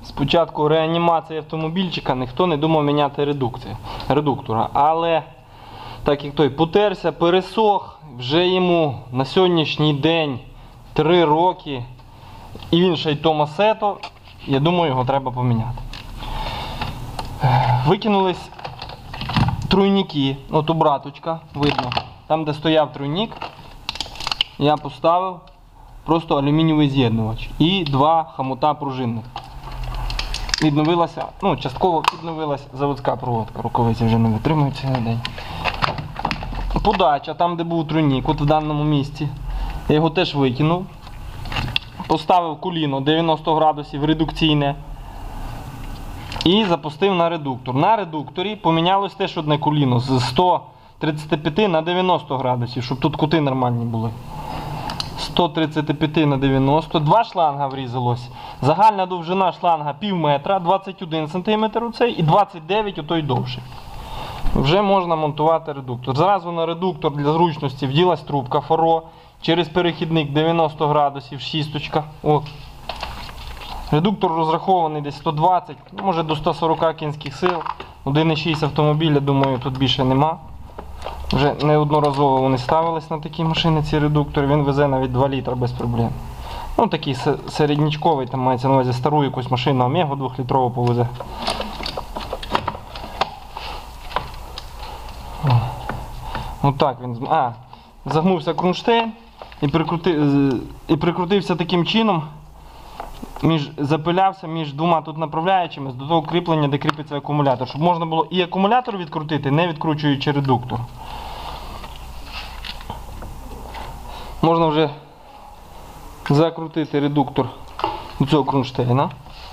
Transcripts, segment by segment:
спочатку реанімації автомобільчика, ніхто не думав міняти редуктора. Але так як той потерся, пересох, вже йому на сьогоднішній день 3 роки, і він ще й Томасето, я думаю, його треба поміняти. Викинулись тройники, от у браточка, видно, там де стояв тройник, я поставив просто алюмінієвий з'єднувач і 2 хомута пружинних. Відновилася, ну частково відновилася заводська проводка, рукавиці вже не витримують цей день. Подача, там де був тройник, от в даному місці, я його теж викинув. Поставив коліно 90 градусів редукційне і запустив на редуктор. На редукторі помінялось теж одне коліно з 135 на 90 градусів, щоб тут кути нормальні були. 135 на 90, 2 шланга врізалось. Загальна довжина шланга пів метра, 21 см оцей і 29 отой довший. Вже можна монтувати редуктор. Зразу на редуктор для зручності вділась трубка фаро. Через перехідник 90 градусів, шісточка. От. Редуктор розрахований десь 120, може до 140 кінських сил. 1,6 автомобіля, думаю, тут більше нема. Вже неодноразово вони ставились на такі машини, ці редуктори. Він везе навіть 2 літра без проблем. Ну такий середнячковий, там мається на увазі стару якусь машину, Омегу 2-літрову повезе. Отак він. Загнувся кронштейн і прикрутився таким чином, запилявся між 2 тут направляючими до того кріплення, де кріпиться акумулятор, щоб можна було і акумулятор відкрутити, не відкручуючи редуктор. Можна вже закрутити редуктор до цього кронштейна.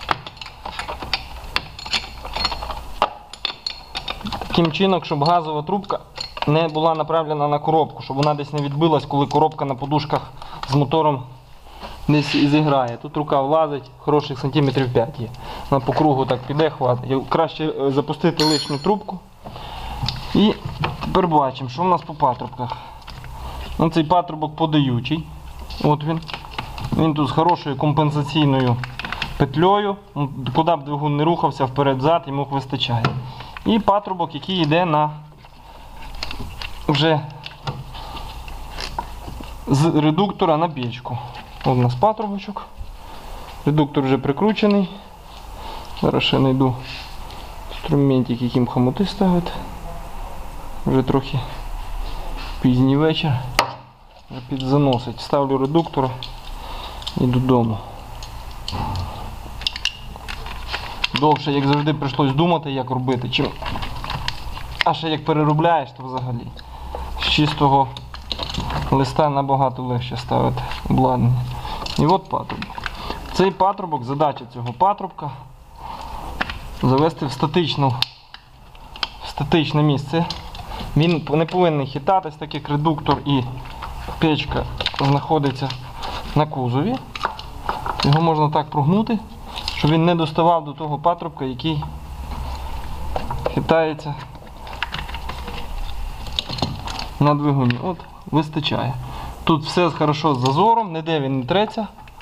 Таким чином, щоб газова трубка не була направлена на коробку, щоб вона десь не відбилась, коли коробка на подушках з мотором десь зіграє. Тут рука влазить, хороших сантиметрів 5 є. Вона по кругу так піде, хватить. Краще запустити лишню трубку. І тепер бачимо, що в нас по патрубках. Цей патрубок подаючий. От він. Він тут з хорошою компенсаційною петлею. Куди б двигун не рухався, вперед-взад, йому вистачає. І патрубок, який йде на вже з редуктора на печку. Ось у нас патрубочок. Редуктор вже прикручений. Зараз ще знайду інструментик, яким хомути ставити. Вже трохи пізній вечір. Вже підзаносить. Ставлю редуктор і додому. Довше, як завжди, прийшлось думати, як робити. А ще як переробляєш, то взагалі. З чистого листа набагато легше ставити обладнання. І от патрубок. Цей патрубок, задача цього патрубка завести в статичне місце. Він не повинен хитатись, так як редуктор і печка знаходиться на кузові. Його можна так прогнути, щоб він не доставав до того патрубка, який хитається на двигуні. От, вистачає. Тут все хорошо з зазором, ніде він не треться.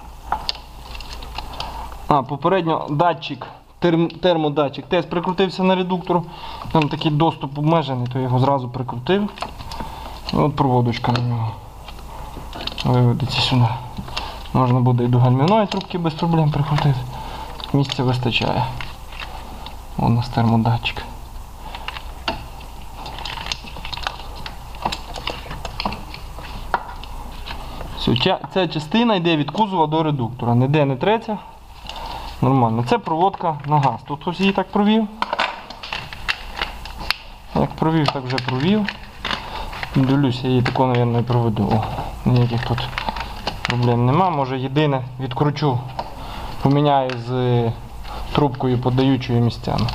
Попередньо датчик, термодатчик теж прикрутився на редуктор. Там такий доступ обмежений, то я його зразу прикрутив. От проводочка на нього виведеться сюди. Можна буде і до гальмівної трубки без проблем прикрутити. Місця вистачає. Ось у нас термодатчик. Все, ця частина йде від кузова до редуктора. Ніде не треться. Нормально. Це проводка на газ. Тут хтось її так провів. Як провів, так вже провів. Дивлюся, я її тако, мабуть, і проведу. О, ніяких тут проблем нема. Може єдине відкручу, поміняю з трубкою подаючою місцями.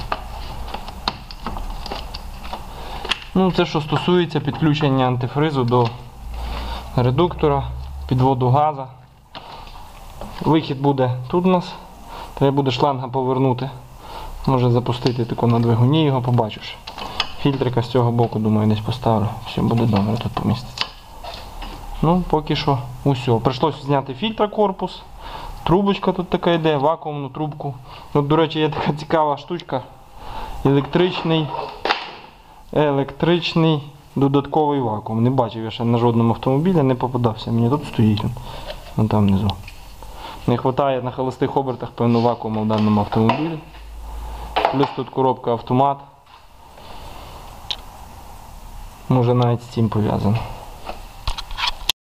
Ну, це що стосується підключення антифризу до редуктора, підводу газу. Вихід буде тут у нас. Треба буде шланга повернути. Може запустити тако на двигуні, його побачиш. Фільтрика з цього боку, думаю, десь поставлю. Все буде добре, тут поміститься. Ну, поки що усе. Прийшлося зняти фільтрокорпус, Трубочка тут така йде, вакуумну трубку. От, до речі, є така цікава штучка. Електричний додатковий вакуум. Не бачив я ще на жодному автомобілі, не попадався. Мені тут стоїть. Вон там внизу. Не вистачає на холостих обертах певно вакууму в даному автомобілі. Плюс тут коробка автомат. Може навіть з цим пов'язано.